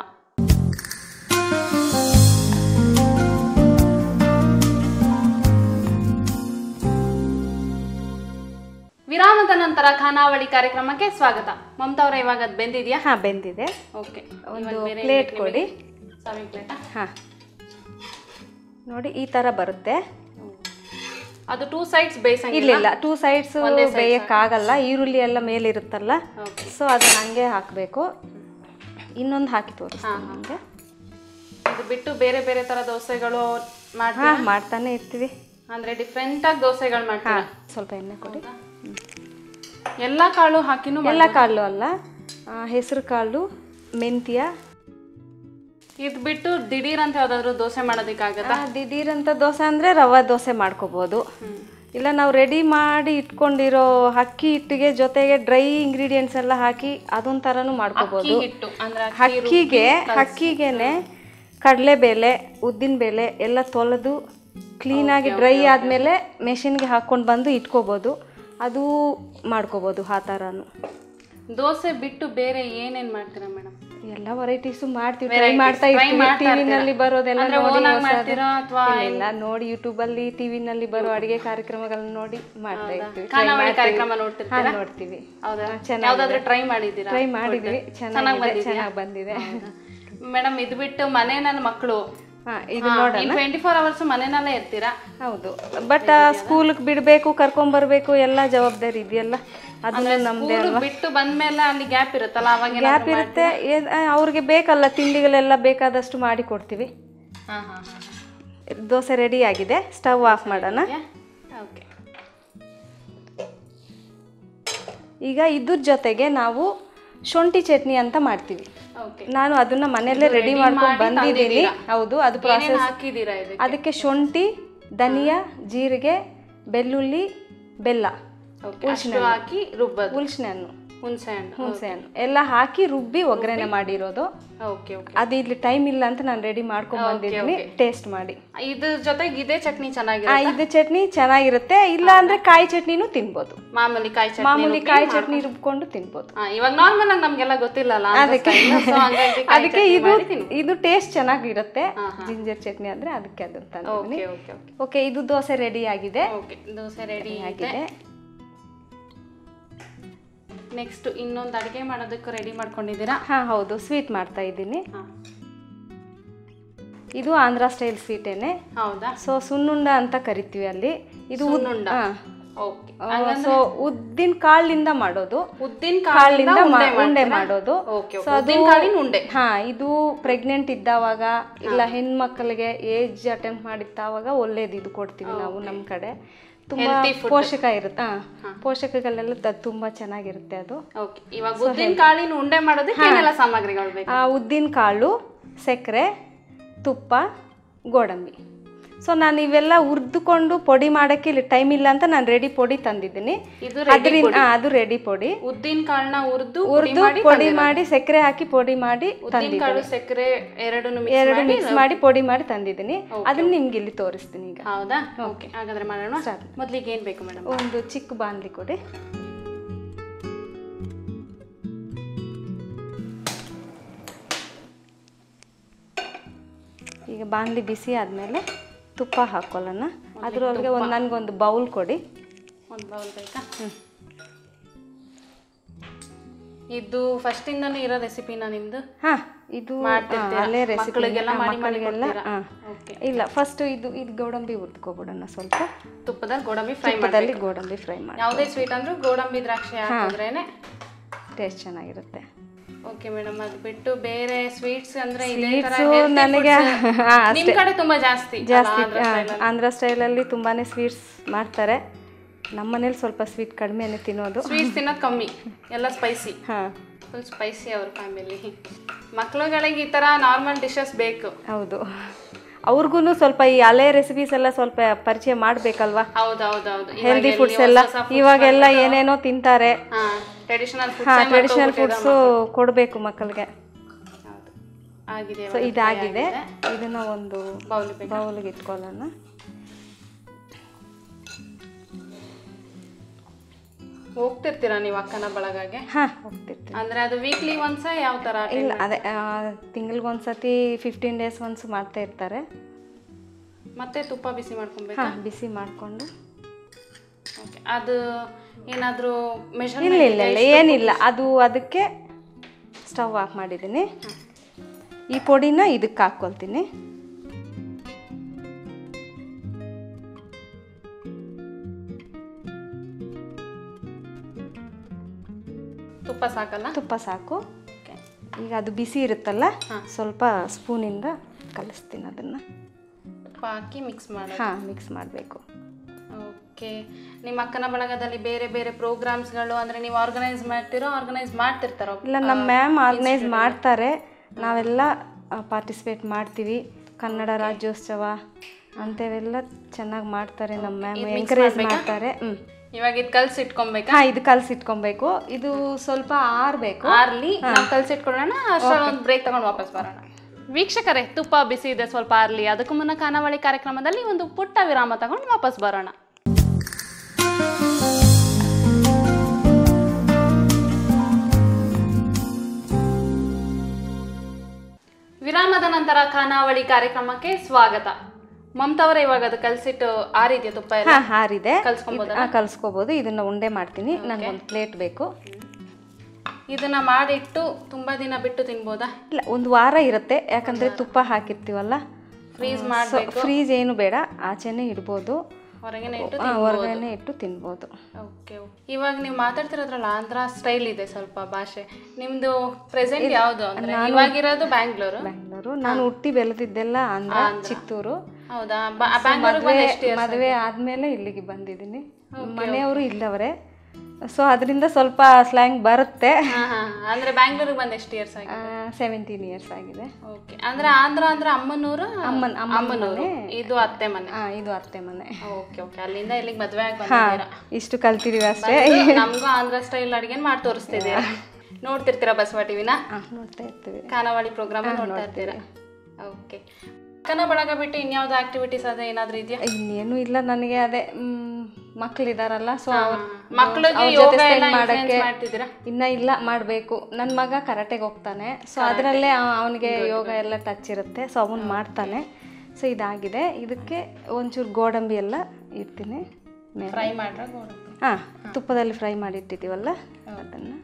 ವಿರಾಮದ ನಂತರ ಖಾನಾವಳಿ ಕಾರ್ಯಕ್ರಮಕ್ಕೆ ಸ್ವಾಗತ. ಮಮತಾ ಅವರೇ, ಇವಾಗ ಅದು ಬೆಂದಿದೆಯಾ? ಹಾ ಬೆಂದಿದೆ. ಓಕೆ, ಒಂದು ಪ್ಲೇಟ್ ಕೊಡಿ. Serving plate. ಹಾ ನೋಡಿ, ಈ ತರ ಬರುತ್ತೆ. ಅದು ಟೂ ಸೈಡ್ಸ್ ಬೇಯಿಸಂಗಿಲ್ಲ? ಇಲ್ಲ ಇಲ್ಲ, ಟೂ ಸೈಡ್ಸ್ ಬೇಯಕ್ಕಾಗಲ್ಲ, ಈರುಳ್ಳಿ ಎಲ್ಲ ಮೇಲಿರುತ್ತಲ್ಲ, ಸೊ ಅದನ್ನ ಹಂಗೆ ಹಾಕಬೇಕು. ಇನ್ನೊಂದು ಹಾಕಿ ತೋರಿಸ್ತೀನಿ ನಮಗೆ. ಇದು ಬಿಟ್ಟು ಬೇರೆ ಬೇರೆ ತರ ದೋಸೆಗಳು ಹಾ ಮಾಡ್ತಾನೆ ಇರ್ತೀವಿ. ಅಂದ್ರೆ ಡಿಫ್ರೆಂಟ್ ಆಗಿ ದೋಸೆಗಳು ಮಾಡ್ತೀರಾ? ಸ್ವಲ್ಪ ಎಣ್ಣೆ ಕೊಡಿ. ಎಲ್ಲ ಕಾಳು ಹಾಕಿನೂ? ಎಲ್ಲ ಕಾಳು ಅಲ್ಲ, ಹೆಸರು ಕಾಳು, ಮೆಂತ್ಯ. ಇದು ಬಿಟ್ಟು ದಿಢೀರ್ ಅಂತ ಯಾವ್ದಾದ್ರು ದೋಸೆ ಮಾಡೋದಕ್ಕಾಗತ್ತಾ? ದಿಢೀರ್ ಅಂತ ದೋಸೆ ಅಂದ್ರೆ ರವಾ ದೋಸೆ ಮಾಡ್ಕೋಬಹುದು. ಇಲ್ಲ ನಾವು ರೆಡಿ ಮಾಡಿ ಇಟ್ಕೊಂಡಿರೋ ಅಕ್ಕಿ ಹಿಟ್ಟಿಗೆ ಜೊತೆಗೆ ಡ್ರೈ ಇಂಗ್ರೀಡಿಯೆಂಟ್ಸ್ ಎಲ್ಲ ಹಾಕಿ ಅದೊಂಥರನೂ ಮಾಡ್ಕೋಬಹುದು. ಅಕ್ಕಿಗೆ ಅಕ್ಕಿಗೆನೆ ಕಡಲೆಬೇಳೆ, ಉದ್ದಿನಬೇಳೆ ಎಲ್ಲ ತೊಳೆದು ಕ್ಲೀನಾಗಿ ಡ್ರೈ ಆದಮೇಲೆ ಮೆಷಿನ್ಗೆ ಹಾಕ್ಕೊಂಡು ಬಂದು ಇಟ್ಕೋಬೋದು. ಅದು ಮಾಡ್ಕೋಬೋದು ಆ ಥರನೂ. ದೋಸೆ ಬಿಟ್ಟು ಬೇರೆ ಏನೇನು ಮಾಡ್ತೀರಾ ಮೇಡಮ್? ಎಲ್ಲ ವೆರೈಟೀಸು ಮಾಡ್ತೀವಿ, ಟ್ರೈ ಮಾಡ್ತಾ ಇರ್ತೀವಿ. ಟಿವಿನಲ್ಲಿ ಬರೋದೆಲ್ಲ ನೋಡಿ, ಇಲ್ಲ ನೋಡಿ ಯೂಟ್ಯೂಬಲ್ಲಿ ಟಿವಿನಲ್ಲಿ ಬರೋ ಅಡಿಗೆ ಕಾರ್ಯಕ್ರಮಗಳನ್ನ ನೋಡಿ ಮಾಡ್ತಾ ಇರ್ತೀವಿ. ನೋಡ್ತೀವಿ. ಚೆನ್ನಾಗಿ ಟ್ರೈ ಮಾಡಿದ್ದೀರಾ? ಟ್ರೈ ಮಾಡಿದ್ವಿ, ಚೆನ್ನಾಗಿ ಚೆನ್ನಾಗಿ ಬಂದಿದೆ ಮೇಡಮ್. ಇದು ಬಿಟ್ಟು ಮನೆ ನನ್ನ ಮಕ್ಕಳು ಟ್ವೆಂಟಿ ಫೋರ್ ಅವರ್ಸ್ ಮನೆಯಲ್ಲೇ ಇರ್ತೀರಾ? ಹೌದು, ಬಟ್ ಸ್ಕೂಲ್ಗೆ ಬಿಡಬೇಕು, ಕರ್ಕೊಂಡ್ಬರ್ಬೇಕು, ಎಲ್ಲ ಜವಾಬ್ದಾರಿ ಇದೆಯಲ್ಲ, ಅದನ್ನ ನಮ್ದೇ ಅಲ್ವಾ. ಬಿಟ್ಟು ಬಂದ್ಮೇಲೆ ಅಲ್ಲಿ ಗ್ಯಾಪ್ ಇರುತ್ತಲ್ಲ, ಅವಾಗ ಗ್ಯಾಪ್ ಇರುತ್ತೆ. ಅವ್ರಿಗೆ ಬೇಕಲ್ಲ ತಿಂಡಿಗಳೆಲ್ಲ, ಬೇಕಾದಷ್ಟು ಮಾಡಿ ಕೊಡ್ತೀವಿ. ದೋಸೆ ರೆಡಿ ಆಗಿದೆ, ಸ್ಟವ್ ಆಫ್ ಮಾಡೋಣ. ಈಗ ಇದ್ರ ಜೊತೆಗೆ ನಾವು ಶುಂಠಿ ಚಟ್ನಿ ಅಂತ ಮಾಡ್ತೀವಿ. ನಾನು ಅದನ್ನ ಮನೆಯಲ್ಲೇ ರೆಡಿ ಮಾಡ್ಕೊಂಡು ಬಂದಿದ್ದೀನಿ. ಹೌದು, ಅದು ಪ್ರಾಸೆಸ್. ಅದಕ್ಕೆ ಶುಂಠಿ, ಧನಿಯಾ, ಜೀರಿಗೆ, ಬೆಳ್ಳುಳ್ಳಿ, ಬೆಲ್ಲ, ಹುಣಸೆ ಹಣ್ಣು ಹುಣಸೆ ಹಣ್ಣು ಎಲ್ಲ ಹಾಕಿ ರುಬ್ಬಿ ಒಗ್ಗರಣೆ ಮಾಡಿರೋದು. ಅದು ಇಲ್ಲಿ ಟೈಮ್ ಇಲ್ಲ ಅಂತ ನಾನು ರೆಡಿ ಮಾಡ್ಕೊಂಡು ಬಂದಿದ್ದೀನಿ. ಟೇಸ್ಟ್ ಮಾಡಿ. ಇದ್ರ ಜೊತೆಗೆ ಇದೇ ಚಟ್ನಿ ಚೆನ್ನಾಗಿರುತ್ತೆ? ಇದು ಚಟ್ನಿ ಚೆನ್ನಾಗಿರುತ್ತೆ. ಇಲ್ಲ ಅಂದ್ರೆ ಕಾಯಿ ಚಟ್ನಿನೂ ತಿನ್ಬೋದು. ಮಾಮೂಲಿ ಕಾಯಿ ಚಟ್ನಿ ಮಾಮೂಲಿ ಕಾಯಿ ಚಟ್ನಿ ರುಬ್ಕೊಂಡು ತಿನ್ಬೋದು. ಇವಾಗ ನಾರ್ಮಲ್ ಆಗಿ ನಮ್ಗೆಲ್ಲ ಗೊತ್ತಿಲ್ಲಲ್ಲ, ಅದಕ್ಕೆ ಅದಕ್ಕೆ ಇದು ಇದು ಟೇಸ್ಟ್ ಚೆನ್ನಾಗಿರುತ್ತೆ. ಜಿಂಜರ್ ಚಟ್ನಿ ಅಂದ್ರೆ ಅದಕ್ಕೆ ಅದಂತ. ಓಕೆ, ಇದು ದೋಸೆ ರೆಡಿ ಆಗಿದೆ. ದೋಸೆ ರೆಡಿ ಆಗಿದೆ. ನೆಕ್ಸ್ಟ್ ಇನ್ನೊಂದು ಅಡುಗೆ ಮಾಡೋದಕ್ಕೆ ರೆಡಿ ಮಾಡ್ಕೊಂಡಿದ್ದೀರಾ? ಹಾ ಹೌದು, ಸ್ವೀಟ್ ಮಾಡ್ತಾ ಇದ್ದೀನಿ. ಇದು ಆಂಧ್ರ ಸ್ಟೈಲ್ ಸ್ವೀಟೇನೆ. ಹೌದಾ? ಸೊ ಸುನ್ನುಂಡ ಅಂತ ಕರಿತೀವಿ ಅಲ್ಲಿ. ಇದು ಸೊ ಉದ್ದಿನ ಕಾಳಿಂದ ಮಾಡೋದು. ಉದ್ದಿನ ಕಾಳಿಂದ ಉಂಡೆ ಮಾಡೋದು. ಹಾ, ಇದು ಪ್ರೆಗ್ನೆಂಟ್ ಇದ್ದಾವಾಗ ಇಲ್ಲ ಹೆಣ್ಮಕ್ಳಿಗೆ ಏಜ್ ಅಟೆಂಪ್ಟ್ ಮಾಡಿದ್ದಾವಾಗ ಒಳ್ಳೇದು. ಇದು ಕೊಡ್ತೀವಿ ನಾವು ನಮ್ಮ ಕಡೆ. ತುಂಬಾ ಪೋಷಕ ಇರುತ್ತೆ. ಪೋಷಕಗಳೆಲ್ಲ ತುಂಬಾ ಚೆನ್ನಾಗಿರುತ್ತೆ ಅದು. ಇವಾಗ ಉದ್ದಿನ ಕಾಳಿನ ಉಂಡೆ ಮಾಡೋದಕ್ಕೆ ಏನೆಲ್ಲ ಸಾಮಗ್ರಿಗಳು ಬೇಕು? ಉದ್ದಿನ ಕಾಳು, ಸಕ್ಕರೆ, ತುಪ್ಪ, ಗೋಡಂಬಿ. ಸೊ ನಾನು ಇವೆಲ್ಲ ಹುರಿದುಕೊಂಡು ಪೊಡಿ ಮಾಡಕ್ಕೆ ಇಲ್ಲಿ ಟೈಮ್ ಇಲ್ಲ ಅಂತ ನಾನು ರೆಡಿ ಪೊಡಿ ತಂದಿದ್ದೀನಿ. ಅದರಿಂದ ಅದು ರೆಡಿ ಪೊಡಿ. ಉದ್ದಿನ ಕಾಳನ್ನ ಹುರಿದು ಹುರಿದು ಪೊಡಿ ಮಾಡಿ ಸಕ್ಕರೆ ಹಾಕಿ ಪೊಡಿ ಮಾಡಿ ತಂದಿದ್ದೀನಿ. ಸಕ್ಕರೆ ಎರಡು ಎರಡು ಮಿಕ್ಸ್ ಮಾಡಿ ಪೊಡಿ ಮಾಡಿ ತಂದಿದ್ದೀನಿ. ಅದನ್ನ ನಿಮ್ಗೆ ಇಲ್ಲಿ ತೋರಿಸ್ತೀನಿ ಈಗ. ಹೌದಾ? ಓಕೆ, ಹಾಗಾದ್ರೆ ಮಾಡೋಣ. ಮೊದಲಿಗೆ ಏನ್ ಬೇಕು ಮೇಡಮ್? ಒಂದು ಚಿಕ್ಕ ಬಾಂಡ್ಲಿ ಕೊಡಿ. ಈಗ ಬಾಂಡ್ಲಿ ಬಿಸಿ ಆದ್ಮೇಲೆ ತುಪ್ಪ ಹಾಕೊಳ್ಳೋಣ. ಅದ್ರೊಳಗೆ ಒಂದು ನನಗೊಂದು ಬೌಲ್ ಕೊಡಿ. ಒಂದು ಬೌಲ್ ಬೇಕಾ? ಹ್ಞೂ. ಇದು ಫಸ್ಟ್ ಇಂದನೂ ಇರೋ ರೆಸಿಪಿನಾ ನಿಮ್ದು? ಹಾಂ, ಇದು ಅಲ್ಲೇ ರೆಸಿಪಿ ಮಕ್ಕಳಿಗೆಲ್ಲ. ಇಲ್ಲ, ಫಸ್ಟ್ ಇದು ಇದು ಗೋಡಂಬಿ ಹುರ್ದ್ಕೊಬಿಡೋಣ ಸ್ವಲ್ಪ ತುಪ್ಪದಲ್ಲಿ. ಗೋಡಂಬಿ ಫ್ರೈ ತುಪ್ಪದಲ್ಲಿ ಗೋಡಂಬಿ ಫ್ರೈ ಮಾಡಿ. ಯಾವುದೇ ಸ್ವೀಟ್ ಅಂದ್ರೂ ಗೋಡಂಬಿ ದ್ರಾಕ್ಷಿ ಹಾಕಿದ್ರೇನೆ ಟೇಸ್ಟ್ ಚೆನ್ನಾಗಿರುತ್ತೆ. ಓಕೆ ಮೇಡಮ್, ಅದು ಬಿಟ್ಟು ಬೇರೆ ಸ್ವೀಟ್ಸ್ ಅಂದ್ರೆ ನನಗೆ ನಿಮ್ಮ ಕಡೆ ತುಂಬಾ ಜಾಸ್ತಿ ಜಾಸ್ತಿ ಆಂಧ್ರ ಸ್ಟೈಲಲ್ಲಿ ತುಂಬಾನೇ ಸ್ವೀಟ್ಸ್ ಮಾಡ್ತಾರೆ. ನಮ್ಮ ಮನೇಲಿ ಸ್ವಲ್ಪ ಸ್ವೀಟ್ ಕಡಿಮೆನೇ ತಿನ್ನೋದು. ಸ್ವೀಟ್ಸ್ ತಿನ್ನೋದು ಕಮ್ಮಿ, ಎಲ್ಲ ಸ್ಪೈಸಿ. ಹಾಂ, ಫುಲ್ ಸ್ಪೈಸಿ ಅವ್ರ ಫ್ಯಾಮಿಲಿ. ಮಕ್ಳುಗಳಿಗೆ ಈ ಥರ ನಾರ್ಮಲ್ ಡಿಶಸ್ ಬೇಕು. ಹೌದು, ಅವ್ರಿಗೂ ಸ್ವಲ್ಪ ಈ ಹಳೆ ರೆಸಿಪೀಸ್ ಎಲ್ಲ ಸ್ವಲ್ಪ ಪರಿಚಯ ಮಾಡಬೇಕಲ್ವಾ. ಹೌದೌದೌದು, ಹೆಲ್ದಿ ಫುಡ್ಸ್ ಎಲ್ಲ ಇವಾಗೆಲ್ಲ ಏನೇನೋ ತಿಂತಾರೆ. ಟ್ರೆಡಿಷನಲ್ ಹಾಂ, ಟ್ರೆಡಿಷನಲ್ ಫುಡ್ಸು ಕೊಡಬೇಕು ಮಕ್ಕಳಿಗೆ. ಆಗಿದೆ. ಸೊ ಇದಾಗಿದೆ, ಇದನ್ನ ಒಂದು ಬೌಲ್ಗೆ ಇಟ್ಕೊಳ್ಳೋಣ. ಹೋಗ್ತಿರ್ತೀರಾ ನೀವು ಅಕ್ಕನ ಬಳಗಗೆ? ಹಾಂ, ಹೋಗ್ತಿರ್ತೀವಿ. ಅಂದರೆ ಅದು ವೀಕ್ಲಿ ಒನ್ಸ ಯಾವ ಥರ? ಇಲ್ಲ, ಅದೇ ತಿಂಗಳಿಗೆ ಒಂದ್ಸತಿ ಫಿಫ್ಟೀನ್ ಡೇಸ್ ಒನ್ಸ್ ಮಾಡ್ತಾ ಇರ್ತಾರೆ. ಮತ್ತೆ ತುಪ್ಪ ಬಿಸಿ ಮಾಡ್ಕೊಬೇಕು? ಹಾಂ, ಬಿಸಿ ಮಾಡಿಕೊಂಡು. ಓಕೆ, ಅದು ಏನಾದರೂ ಮೆಷರ್? ಇಲ್ಲ ಇಲ್ಲ ಇಲ್ಲ ಏನಿಲ್ಲ, ಅದು ಅದಕ್ಕೆ ಸ್ಟವ್ ಆಫ್ ಮಾಡಿದ್ದೀನಿ. ಈ ಪೊಡಿನ ಇದಕ್ಕೆ ಹಾಕ್ಕೊಳ್ತೀನಿ. ತುಪ್ಪ ಸಾಕಲ್ಲ? ತುಪ್ಪ ಸಾಕು. ಈಗ ಅದು ಬಿಸಿ ಇರುತ್ತಲ್ಲ, ಸ್ವಲ್ಪ ಸ್ಪೂನಿಂದ ಕಲಿಸ್ತೀನಿ ಅದನ್ನು. ತುಪ್ಪ ಹಾಕಿ ಮಿಕ್ಸ್ ಮಾಡಿ. ಹಾಂ, ಮಿಕ್ಸ್ ಮಾಡಬೇಕು. ಓಕೆ, ನಿಮ್ಮ ಅಕ್ಕನ ಬಳಗದಲ್ಲಿ ಬೇರೆ ಬೇರೆ ಪ್ರೋಗ್ರಾಮ್ಸ್ಗಳು ಅಂದರೆ ನೀವು ಆರ್ಗನೈಸ್ ಮಾಡ್ತಿರೋ ಆರ್ಗನೈಸ್ ಮಾಡ್ತಿರ್ತಾರೋ? ಇಲ್ಲ, ನಮ್ಮ ಮ್ಯಾಮ್ ಆರ್ಗನೈಸ್ ಮಾಡ್ತಾರೆ, ನಾವೆಲ್ಲ ಪಾರ್ಟಿಸಿಪೇಟ್ ಮಾಡ್ತೀವಿ. ಕನ್ನಡ ರಾಜ್ಯೋತ್ಸವ ಅಂಥವೆಲ್ಲ ಚೆನ್ನಾಗಿ ಮಾಡ್ತಾರೆ ನಮ್ಮ ಮ್ಯಾಮ್, ಎಂಕರೇಜ್ ಮಾಡ್ತಾರೆ. ಹ್ಞೂ, ಇವಾಗ ಇದು ಕಲ್ಸಿಟ್ಕೊಬೇಕಾ? ಹಾಂ, ಇದು ಕಲ್ಸಿಟ್ಕೊಬೇಕು. ಇದು ಸ್ವಲ್ಪ ಆರಬೇಕು. ಆರ್ಲಿ ನಾವು ಕಲ್ಸಿಟ್ಕೊಳ್ಳೋಣ, ಅಷ್ಟರಲ್ಲಿ ಒಂದು ಬ್ರೇಕ್ ತಗೊಂಡು ವಾಪಸ್ ಬರೋಣ. ವೀಕ್ಷಕರೇ, ತುಪ್ಪ ಬಿಸಿ ಇದೆ, ಸ್ವಲ್ಪ ಆರ್ಲಿ. ಅದಕ್ಕೂ ಮುನ್ನ ಖಾನಾವಳಿ ಕಾರ್ಯಕ್ರಮದಲ್ಲಿ ಒಂದು ಪುಟ್ಟ ವಿರಾಮ ತಗೊಂಡು ವಾಪಸ್ ಬರೋಣ. ವಿರಾಮದ ನಂತರ ಖಾನಾವಳಿ ಕಾರ್ಯಕ್ರಮಕ್ಕೆ ಸ್ವಾಗತ. ಮಮತಾ ಅವರೇ, ಇವಾಗ ಅದು ಕಲ್ಸಿಟ್ಟು ಆರಿದೆಯಾ ತುಪ್ಪ ಎಲ್ಲ? ಹಾಂ, ಆರಿದೆ. ಕಲ್ಸ್ಕೊಬೋದು? ಹಾಂ, ಕಲ್ಸ್ಕೋಬೋದು. ಇದನ್ನ ಉಂಡೆ ಮಾಡ್ತೀನಿ. ನನಗೊಂದು ಪ್ಲೇಟ್ ಬೇಕು. ಇದನ್ನ ಮಾಡಿಟ್ಟು ತುಂಬಾ ದಿನ ಬಿಟ್ಟು ತಿನ್ಬೋದಾ? ಇಲ್ಲ, ಒಂದು ವಾರ ಇರುತ್ತೆ, ಯಾಕಂದರೆ ತುಪ್ಪ ಹಾಕಿರ್ತೀವಲ್ಲ. ಫ್ರೀಸ್ ಮಾಡಬೇಕು? ಫ್ರೀಸ್ ಏನು ಬೇಡ, ಆಚೆನೇ ಇಡ್ಬೋದು, ಹೊರಗೇನೆ ಇಟ್ಟು ಹೊರಗೇನೆ ಇಟ್ಟು ತಿನ್ಬೋದು. ಓಕೆ, ಇವಾಗ ನೀವು ಮಾತಾಡ್ತಿರೋದ್ರಲ್ಲ ಆಂಧ್ರ ಸ್ಟೈಲ್ ಇದೆ ಸ್ವಲ್ಪ ಭಾಷೆ. ನಿಮ್ದು ಪ್ರೆಸೆಂಟ್ ಯಾವುದು? ಅಂದ್ರೆ ಇವಾಗಿರೋದು ಬ್ಯಾಂಗ್ಳೂರು? ಬ್ಯಾಂಗ್ಳೂರು. ನಾನು ಹುಟ್ಟಿ ಬೆಳೆದಿದ್ದೆಲ್ಲ ಆಂಧ್ರ, ಚಿತ್ತೂರು. ಹೌದಾ? ಮದುವೆ ಆದ್ಮೇಲೆ ಇಲ್ಲಿಗೆ ಬಂದಿದ್ದೀನಿ. ಮನೆಯವರು ಇಲ್ಲವರೇ, ಸೊ ಅದರಿಂದ ಸ್ವಲ್ಪ ಸ್ಲ್ಯಾಂಗ್ ಬರುತ್ತೆ. ಅಂದ್ರೆ ಬ್ಯಾಂಗ್ಳೂರಿಗೆ ಬಂದು ಎಷ್ಟು ಇಯರ್ಸ್ ಆಗಿದೆ? ಸೆವೆಂಟೀನ್ ಇಯರ್ಸ್ ಆಗಿದೆ. ಓಕೆ, ಅಂದ್ರೆ ಆಂಧ್ರ ಅಂದ್ರೆ ಅಮ್ಮನೂರು? ಅಮ್ಮನ್ ಅಮ್ಮನೂರು. ಇದು ಅತ್ತೆ ಮನೆ? ಹಾ, ಇದು ಅತ್ತೆ ಮನೆ. ಓಕೆ ಓಕೆ, ಅಲ್ಲಿಂದ ಇಲ್ಲಿಗೆ ಮದುವೆ ಆಗಿ ಬಂದಿದ್ದೀರಾ? ಇಷ್ಟು ಕಲ್ತಿದೀವಿ ಅಷ್ಟೇ. ನಮಗೂ ಆಂಧ್ರ ಸ್ಟೈಲ್ ಅಡಿಗೆ ಮಾಡಿ ತೋರಿಸ್ತಿದ್ದೀರಾ. ನೋಡ್ತಿರ್ತೀರಾ ಬಸವ ಟಿವಿನ? ನೋಡ್ತಾ ಇರ್ತೀವಿ. ಖಾನಾವಳಿ ಪ್ರೋಗ್ರಾಮ್ ನೋಡ್ತಾ ಇರ್ತೀರಾ? ಓಕೆ, ಅಕ್ಕನ ಬಳಗ ಬಿಟ್ಟು ಇನ್ಯಾವ್ದು ಆಕ್ಟಿವಿಟೀಸ್ ಅದೇ ಏನಾದರೂ ಇದೆಯಾ? ಇನ್ನೇನು ಇಲ್ಲ, ನನಗೆ ಅದೇ ಮಕ್ಕಳಿದಾರಲ್ಲ, ಸೊ ಮಕ್ಕಳಿಗೆ ಯೋಗ ಎಲ್ಲ ಇನ್ಫ್ಲುಯೆನ್ಸ್ ಮಾಡ್ತಿದ್ದೀರಾ? ಇನ್ನ ಇಲ್ಲ, ಮಾಡಬೇಕು. ನನ್ನ ಮಗ ಕರಾಟೆಗೆ ಹೋಗ್ತಾನೆ, ಸೊ ಅದರಲ್ಲೇ ಅವನಿಗೆ ಯೋಗ ಎಲ್ಲ ಟಚ್ ಇರುತ್ತೆ, ಸೊ ಅವನು ಮಾಡ್ತಾನೆ. ಸೊ ಇದಾಗಿದೆ. ಇದಕ್ಕೆ ಒಂಚೂರು ಗೋಡಂಬಿ ಎಲ್ಲ ಇಡ್ತೀನಿ. ಫ್ರೈ ಮಾಡ್ರೆ ಗೋಡಂಬಿ? ಹಾಂ, ತುಪ್ಪದಲ್ಲಿ ಫ್ರೈ ಮಾಡಿ ಇಟ್ಟಿದ್ದೀವಲ್ಲ ಅದನ್ನು.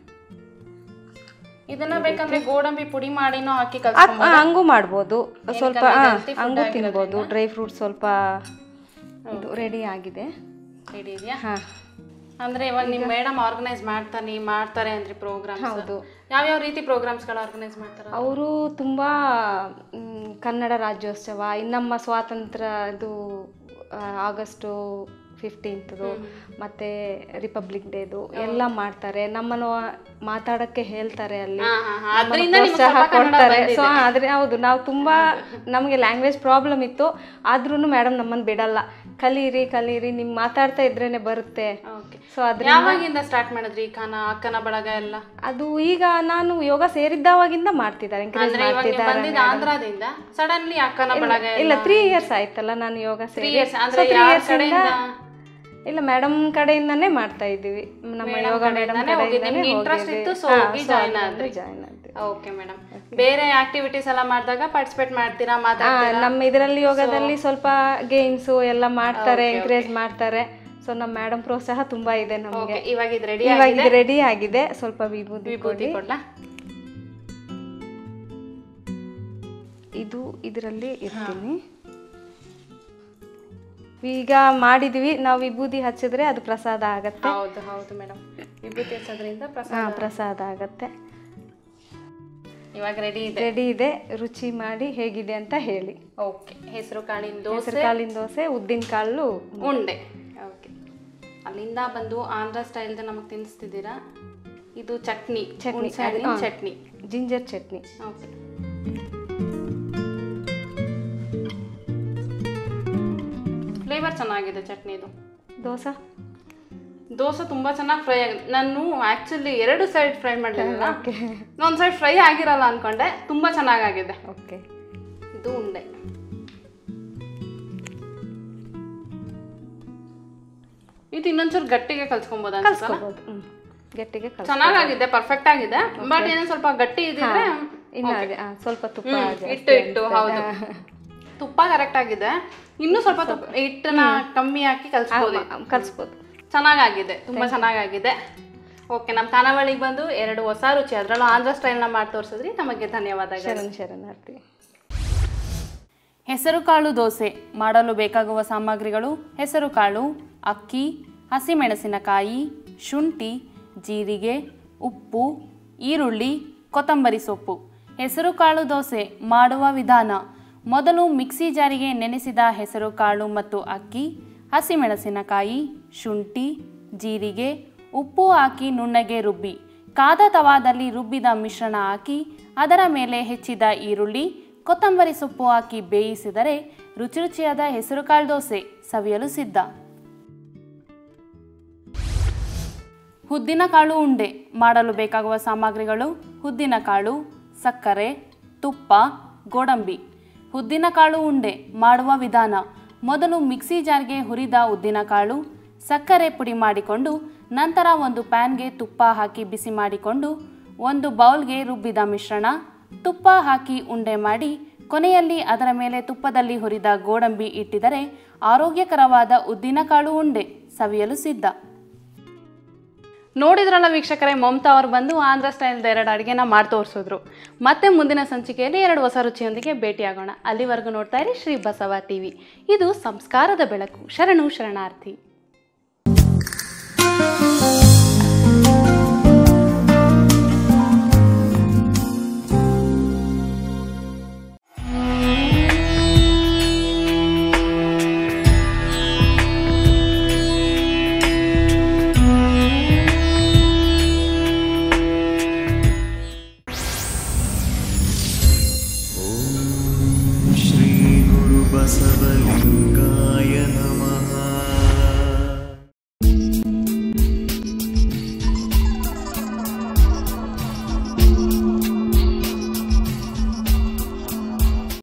ಇದನ್ನ ಬೇಕಂದ್ರೆ ಗೋಡಂಬಿ ಪುಡಿ ಮಾಡಿನೂ ಹಾಕಿ ಹಂಗೂ ಮಾಡ್ಬೋದು, ಸ್ವಲ್ಪ ಹಂಗೂ ತಿನ್ಬೋದು. ಡ್ರೈ ಫ್ರೂಟ್ ಸ್ವಲ್ಪ ಇದು ರೆಡಿ ಆಗಿದೆ. ರೆಡಿ ಇದೆಯಾ? ಹಾಂ, ಅಂದ್ರೆ ಇವಾಗ ನಿಮ್ಮ ಮೇಡಮ್ ಆರ್ಗನೈಸ್ ಮಾಡ್ತಾನೆ ಮಾಡ್ತಾರೆ ಅಂದ್ರೆ ಪ್ರೋಗ್ರಾಮ್ಸ್? ಹೌದು. ಯಾವ್ಯಾವ ರೀತಿ ಪ್ರೋಗ್ರಾಮ್ಸ್ಗಳು ಆರ್ಗನೈಸ್ ಮಾಡ್ತಾರೆ ಅವರು? ತುಂಬ ಕನ್ನಡ ರಾಜ್ಯೋತ್ಸವ, ಇನ್ನಮ್ಮ ಸ್ವಾತಂತ್ರ್ಯ ಇದು ಆಗಸ್ಟು ಫಿಫ್ಟೀನ್ತ್ದು, ಮತ್ತು ರಿಪಬ್ಲಿಕ್ ಡೇದು ಎಲ್ಲ ಮಾಡ್ತಾರೆ. ನಮ್ಮನ್ನು ಮಾತಾಡೋಕ್ಕೆ ಹೇಳ್ತಾರೆ, ಅಲ್ಲಿ ಪ್ರೋತ್ಸಾಹ ಕೊಡ್ತಾರೆ. ಸೊ ಆದರೆ ಹೌದು, ನಾವು ತುಂಬ ನಮಗೆ ಲ್ಯಾಂಗ್ವೇಜ್ ಪ್ರಾಬ್ಲಮ್ ಇತ್ತು, ಆದ್ರೂ ಮೇಡಮ್ ನಮ್ಮನ್ನು ಬಿಡಲ್ಲ. ಕಲೀರಿ ಕಲೀರಿ, ನಿಮ್ಗೆ ಮಾತಾಡ್ತಾ ಇದ್ರೇನೆ ಬರುತ್ತೆ. ಸೊ ಅದ್ರ ಯಾವಾಗಿಂದ ಸ್ಟಾರ್ಟ್ ಮಾಡಿದ್ರಿ ಖಾನ ಅಕ್ಕನ ಬಳಗ ಎಲ್ಲ? ಅದು ಈಗ ನಾನು ಯೋಗ ಸೇರಿದ್ದಾವಾಗಿಂದ ಮಾಡ್ತಿದ್ದಾರೆ, ಎಂಕರೇಜ್ ಮಾಡ್ತಿದ್ದಾರೆ. ಆಂಧ್ರದಿಂದ ಸಡನ್ಲಿ ಅಕ್ಕನ ಬಳಗ? ಇಲ್ಲ, ತ್ರೀ ಇಯರ್ಸ್ ಆಯ್ತಲ್ಲ ನಾನು ಯೋಗ ಸೇರಿ. ಇಲ್ಲ, ಮೇಡಮ್ ಕಡೆಯಿಂದಾನೇ ಮಾಡ್ತಾ ಇದ್ದೀವಿ. ನಮ್ಮ ಯೋಗ ಮೇಡಮ್ ಜಾಯ್ನ್ ಆದ್ವಿ. ಓಕೆ ಮೇಡಮ್, ಬೇರೆ ಆಕ್ಟಿವಿಟೀಸ್ ಎಲ್ಲ ಮಾಡಿದಾಗ ಪಾರ್ಟಿಸಿಪೇಟ್ ಮಾಡ್ತೀರಾ? ನಮ್ಮ ಇದರಲ್ಲಿ ಯೋಗದಲ್ಲಿ ಸ್ವಲ್ಪ ಗೇಮ್ಸು ಎಲ್ಲ ಮಾಡ್ತಾರೆ, ಎಂಕರೇಜ್ ಮಾಡ್ತಾರೆ. ಸೊ ನಮ್ಮ ಮೇಡಮ್ ಪ್ರೋತ್ಸಾಹ ತುಂಬಾ ಇದೆ ನಮಗೆ. ಇವಾಗ ಇದು ರೆಡಿ ಇವಾಗ ಇದು ರೆಡಿ ಆಗಿದೆ. ಸ್ವಲ್ಪ ವಿಭೂತಿ ವಿಭೂತಿ ಕೊಡ್ಲಾ? ಇದು ಇದರಲ್ಲಿ ಇರ್ತೀನಿ. ಈಗ ಮಾಡಿದ್ವಿ ನಾವು, ವಿಭೂತಿ ಹಚ್ಚಿದ್ರೆ ಅದು ಪ್ರಸಾದ ಆಗತ್ತೆ. ಹೌದು ಹೌದು ಮೇಡಮ್, ವಿಭೂತಿ ಹಚ್ಚೋದ್ರಿಂದ ಪ್ರಸಾದ ಪ್ರಸಾದ ಆಗತ್ತೆ. ಇವಾಗ ರೆಡಿ ಇದೆ. ರೆಡಿ ಇದೆ, ರುಚಿ ಮಾಡಿ ಹೇಗಿದೆ ಅಂತ ಹೇಳಿ. ಓಕೆ, ಹೆಸರು ಕಾಳಿನ ದೋಸೆ, ಹೆಸರು ಕಾಳಿನ ದೋಸೆ, ಉದ್ದಿನ ಕಾಳು ಉಂಡೆ. ಓಕೆ, ಅಲ್ಲಿಂದ ಬಂದು ಆಂಧ್ರ ಸ್ಟೈಲ್ದು ನಮಗೆ ತಿನ್ನಿಸ್ತಿದ್ದೀರಾ. ಇದು ಚಟ್ನಿ, ಚಟ್ನಿ ಹಣ್ಣಿನ chutney, ginger chutney. Okay. Flavour ಚೆನ್ನಾಗಿದೆ ಚಟ್ನಿದು. ದೋಸೆ ದೋಸೆ ತುಂಬ ಚೆನ್ನಾಗಿ ಫ್ರೈ ಆಗಿದೆ. ನಾನು ಆ್ಯಕ್ಚುಲಿ ಎರಡು ಸೈಡ್ ಫ್ರೈ ಮಾಡಲಿಲ್ಲ, ಓಕೆ. ಒಂದು ಸೈಡ್ ಫ್ರೈ ಆಗಿರಲ್ಲ ಅಂದ್ಕೊಂಡೆ. ತುಂಬ ಚೆನ್ನಾಗಾಗಿದೆ. ಓಕೆ. ಇದು ಉಂಡೆ. ಇದು ಇನ್ನೊಂಚೂರು ಗಟ್ಟಿಗೆ ಕಲ್ಸ್ಕೊಬೋದು ಅನ್ಸುತ್ತಲ್ಲ? ಕಲ್ಸ್ಕೊಬೋದು. ಹ್ಞೂ, ಗಟ್ಟಿಗೆ ಕಲ್ಸ್ ಚೆನ್ನಾಗಾಗಿದೆ, ಪರ್ಫೆಕ್ಟ್ ಆಗಿದೆ. ಬಟ್ ಏನೋ ಸ್ವಲ್ಪ ಗಟ್ಟಿ ಇದ್ದಿದ್ರೆ ಇನ್ನು ಅದೇ ಸ್ವಲ್ಪ ತುಪ್ಪ ಹಿಟ್ಟು ಇಟ್ಟು, ಹೌದು, ತುಪ್ಪ ಕರೆಕ್ಟ್ ಆಗಿದೆ. ಇನ್ನೂ ಸ್ವಲ್ಪ ತುಪ್ಪ ಹಿಟ್ಟನ್ನ ಕಮ್ಮಿ ಹಾಕಿ ಕಲ್ಸ್ಬೋದು ಕಲ್ಸ್ಬೋದು ಚೆನ್ನಾಗಾಗಿದೆ, ತುಂಬ ಚೆನ್ನಾಗಾಗಿದೆ. ಓಕೆ, ನಮ್ಮ ಖಾನಾವಳಿಗೆ ಬಂದು ಎರಡು ಹೊಸ ರುಚಿ, ಅದರಲ್ಲೂ ಆಂಧ್ರ ಸ್ಟೈಲ್ನ ಮಾಡಿ ತೋರಿಸಿದ್ರಿ. ತಮಗೆ ಧನ್ಯವಾದಗಳು. ಶರಣ್ ಶರಣಾರ್ಥಿ. ಹೆಸರುಕಾಳು ದೋಸೆ ಮಾಡಲು ಬೇಕಾಗುವ ಸಾಮಗ್ರಿಗಳು: ಹೆಸರುಕಾಳು, ಅಕ್ಕಿ, ಹಸಿಮೆಣಸಿನಕಾಯಿ, ಶುಂಠಿ, ಜೀರಿಗೆ, ಉಪ್ಪು, ಈರುಳ್ಳಿ, ಕೊತ್ತಂಬರಿ ಸೊಪ್ಪು. ಹೆಸರುಕಾಳು ದೋಸೆ ಮಾಡುವ ವಿಧಾನ: ಮೊದಲು ಮಿಕ್ಸಿ ಜಾರಿಗೆ ನೆನೆಸಿದ ಹೆಸರುಕಾಳು ಮತ್ತು ಅಕ್ಕಿ, ಹಸಿಮೆಣಸಿನಕಾಯಿ, ಶುಂಠಿ, ಜೀರಿಗೆ, ಉಪ್ಪು ಹಾಕಿ ನುಣ್ಣಗೆ ರುಬ್ಬಿ, ಕಾದ ತವಾದಲ್ಲಿ ರುಬ್ಬಿದ ಮಿಶ್ರಣ ಹಾಕಿ ಅದರ ಮೇಲೆ ಹೆಚ್ಚಿದ ಈರುಳ್ಳಿ, ಕೊತ್ತಂಬರಿ ಸೊಪ್ಪು ಹಾಕಿ ಬೇಯಿಸಿದರೆ ರುಚಿ ರುಚಿಯಾದ ಹೆಸರುಕಾಳು ದೋಸೆ ಸವಿಯಲು ಸಿದ್ಧ. ಉದ್ದಿನಕಾಳು ಉಂಡೆ ಮಾಡಲು ಬೇಕಾಗುವ ಸಾಮಗ್ರಿಗಳು: ಉದ್ದಿನಕಾಳು, ಸಕ್ಕರೆ, ತುಪ್ಪ, ಗೋಡಂಬಿ. ಉದ್ದಿನಕಾಳು ಉಂಡೆ ಮಾಡುವ ವಿಧಾನ: ಮೊದಲು ಮಿಕ್ಸಿ ಜಾರ್ಗೆ ಹುರಿದ ಉದ್ದಿನಕಾಳು, ಸಕ್ಕರೆ ಪುಡಿ ಮಾಡಿಕೊಂಡು ನಂತರ ಒಂದು ಪ್ಯಾನ್ಗೆ ತುಪ್ಪ ಹಾಕಿ ಬಿಸಿ ಮಾಡಿಕೊಂಡು ಒಂದು ಬೌಲ್ಗೆ ರುಬ್ಬಿದ ಮಿಶ್ರಣ, ತುಪ್ಪ ಹಾಕಿ ಉಂಡೆ ಮಾಡಿ ಕೊನೆಯಲ್ಲಿ ಅದರ ಮೇಲೆ ತುಪ್ಪದಲ್ಲಿ ಹುರಿದ ಗೋಡಂಬಿ ಇಟ್ಟಿದರೆ ಆರೋಗ್ಯಕರವಾದ ಉದ್ದಿನಕಾಳು ಉಂಡೆ ಸವಿಯಲು ಸಿದ್ಧ. ನೋಡಿದ್ರಲ್ಲ ವೀಕ್ಷಕರೇ, ಮಮತಾ ಅವರು ಬಂದು ಆಂಧ್ರ ಸ್ಟೈಲ್ದ ಎರಡು ಅಡುಗೆನ ಮಾಡಿ ತೋರಿಸಿದ್ರು. ಮತ್ತೆ ಮುಂದಿನ ಸಂಚಿಕೆಯಲ್ಲಿ ಎರಡು ಹೊಸ ರುಚಿಯೊಂದಿಗೆ ಭೇಟಿಯಾಗೋಣ. ಅಲ್ಲಿವರೆಗೂ ನೋಡ್ತಾ ಇರಿ ಶ್ರೀ ಬಸವ ಟಿವಿ. ಇದು ಸಂಸ್ಕಾರದ ಬೆಳಕು. ಶರಣು ಶರಣಾರ್ಥಿ.